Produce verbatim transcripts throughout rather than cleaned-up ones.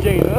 gì nữa.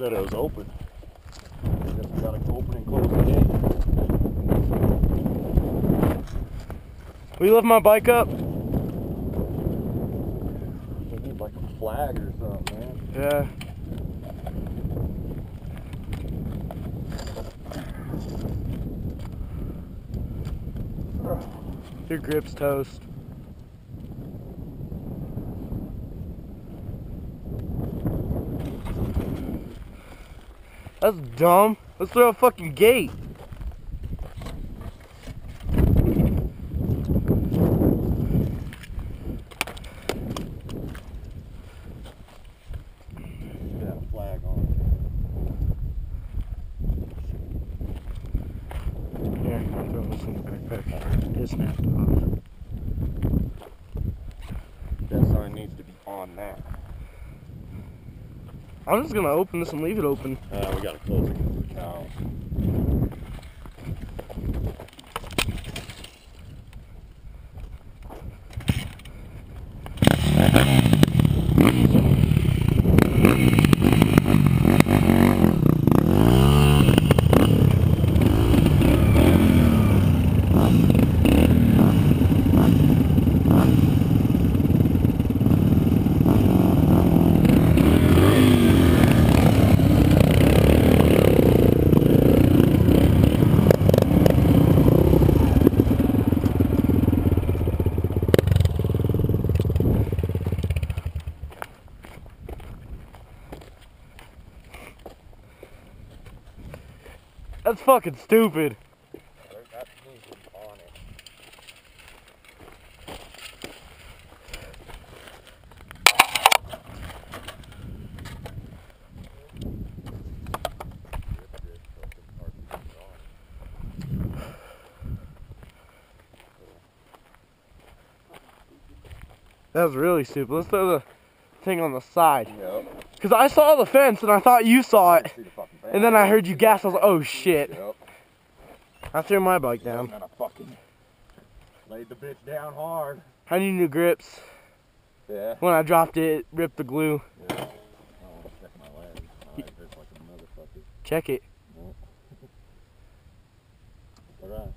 said it was open. I guess we gotta open and close the gate. Will you lift my bike up? We need like a flag or something, man. Yeah. Your grip's toast. That's dumb. Let's throw a fucking gate. Should have a flag on it. Here, I'll throw this in the backpack. It snapped off. That sign needs to be on that. I'm just gonna open this and leave it open. Uh, we gotta close it because of the cows. That's fucking stupid. That needs to be on it. That was really stupid. Let's throw the thing on the side. Yep. Because I saw the fence and I thought you saw it. And then I heard you gasp. I was like, oh shit. Yep. I threw my bike down. And then I fucking laid the bitch down hard. I need new grips. Yeah. When I dropped it, it ripped the glue. Yeah. Oh, check my leg. My leg hurts like a motherfucker. Check it. Nope. Alright.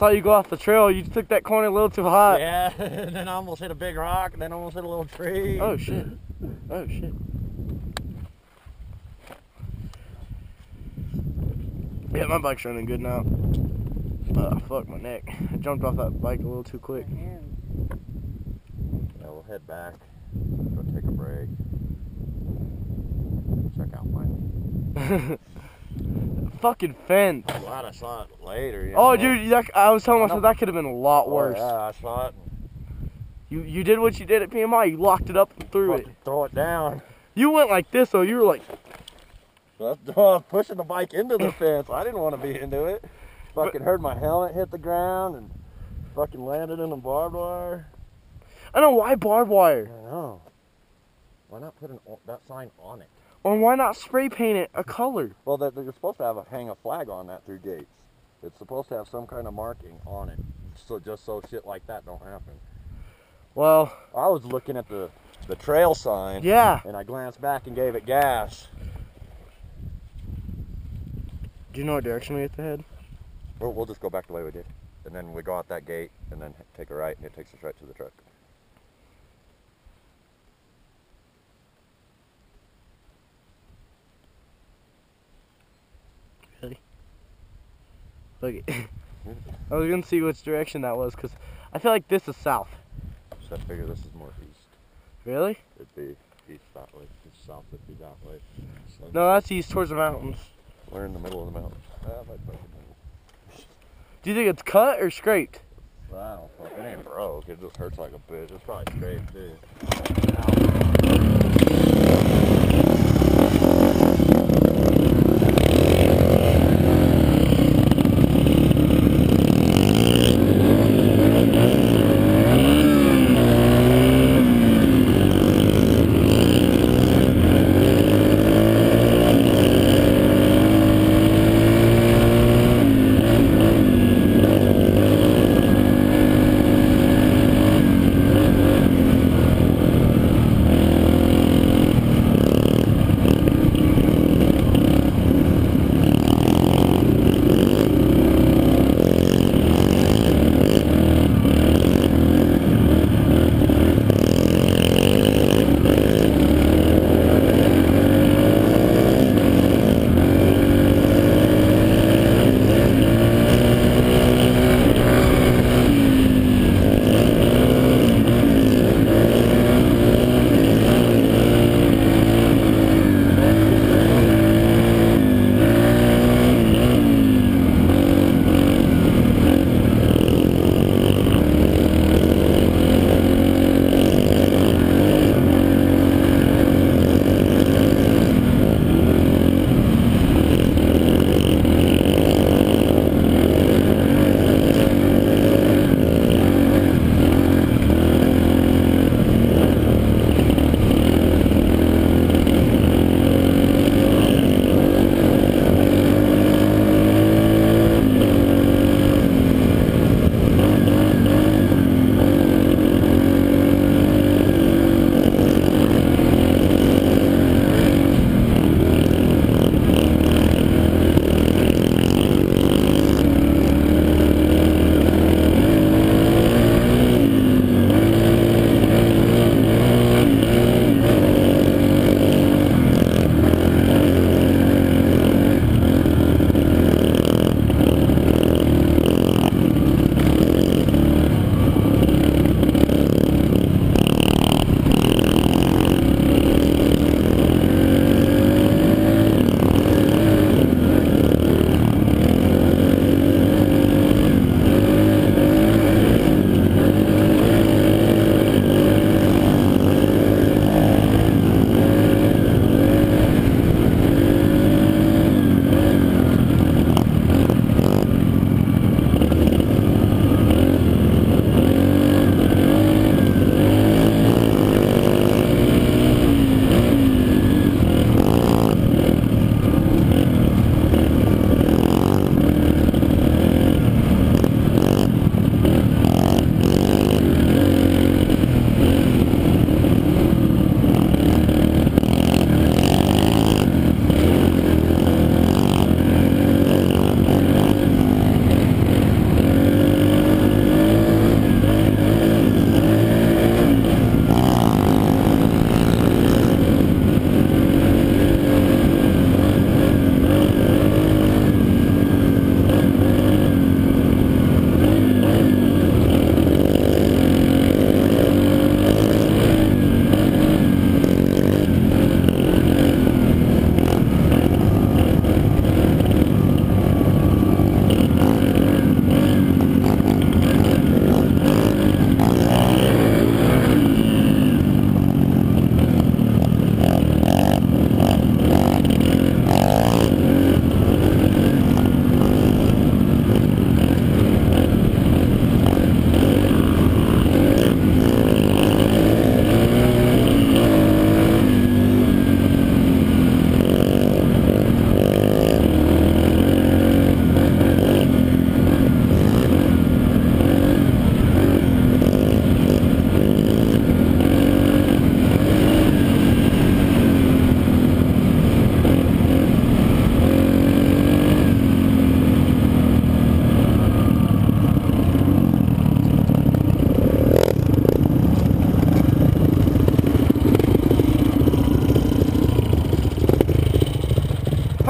saw you go off the trail. You took that corner a little too hot. Yeah, and then I almost hit a big rock, and then almost hit a little tree. Oh shit. Oh shit. Yeah, my bike's running good now. Oh, fuck my neck. I jumped off that bike a little too quick. Yeah, we'll head back. Go take a break. Check out my Fucking fence. I'm glad I saw it later. You Oh, know? dude, that, I was telling myself that could have been a lot Oh, worse. yeah, I saw it. You you did what you did at P M I. You locked it up and threw it. Fucking throw it down. You went like this, though. You were like, So that's, I was pushing the bike into the fence. I didn't want to be into it. Fucking heard my helmet hit the ground and fucking landed in the barbed wire. I know, why barbed I wire? don't know. Why not put an, that sign on it? Or why not spray paint it a color? Well, they're, they're supposed to have a, hang a flag on that through gates. It's supposed to have some kind of marking on it, so just so shit like that don't happen. Well, I was looking at the, the trail sign, yeah. and I glanced back and gave it gas. Do you know what direction we have to head? We'll, we'll just go back the way we did. And then we go out that gate, and then take a right, and it takes us right to the truck. Really? Look, I was gonna see which direction that was, because I feel like this is south. So I figure this is more east. Really? It'd be east that way. East south would be that way. So No, that's east towards the mountains. we're in the middle of the mountains. Ah, my fucking- Do you think it's cut or scraped? Wow, fuck, it ain't broke. It just hurts like a bitch. It's probably straight too.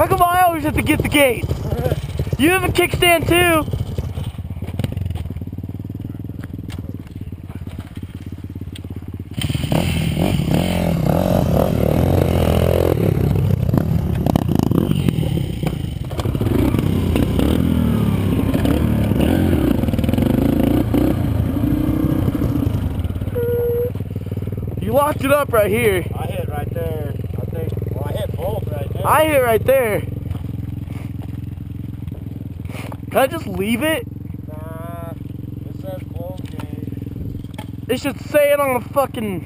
How come I always have to get the gate? You have a kickstand too. You locked it up right here. I hit right there. I think. Well, I hit both right there. I hit right there. Can I just leave it? Nah. It says closed gate. It should say it on the fucking.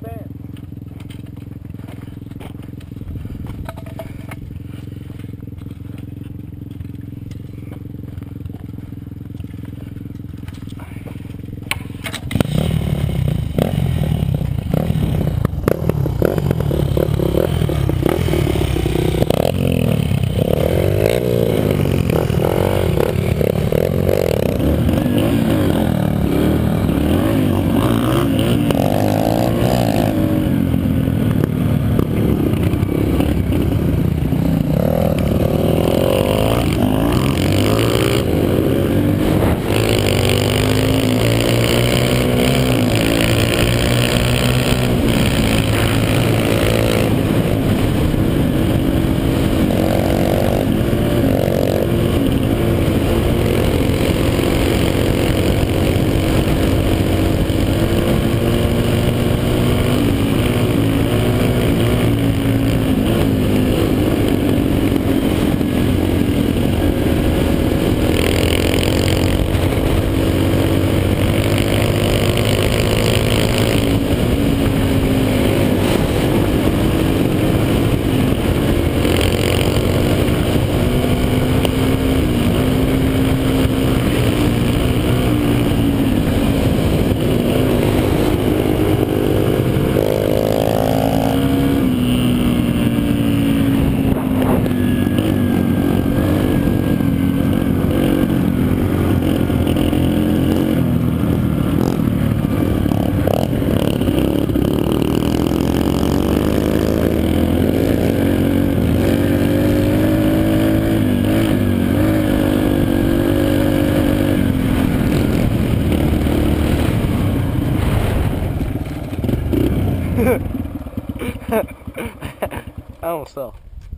I almost fell.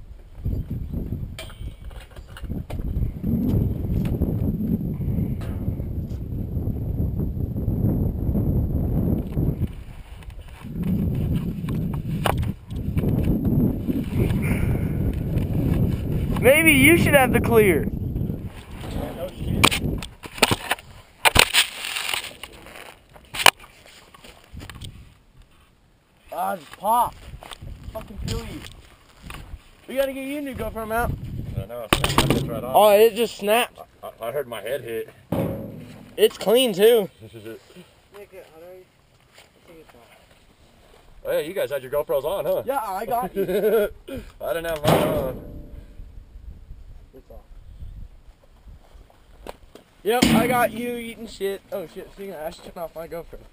Maybe you should have the clear. No shit. Ah, just pop. Fucking kill you. We gotta get you a new GoPro mount. I know, it snapped my bitch right off. Oh, it just snapped. I, I heard my head hit. It's clean too. Oh yeah, you guys had your GoPros on, huh? Yeah, I got you. I didn't have mine on. It's off. Yep, I got you eating shit. Oh shit, see, I should turn off my GoPro.